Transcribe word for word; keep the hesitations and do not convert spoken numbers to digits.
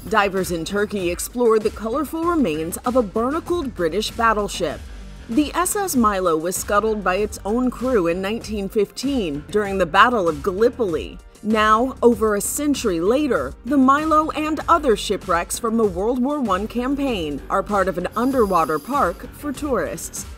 Divers in Turkey explored the colorful remains of a barnacled British battleship. The S S Milo was scuttled by its own crew in nineteen fifteen during the Battle of Gallipoli. Now, over a century later, the Milo and other shipwrecks from the World War One campaign are part of an underwater park for tourists.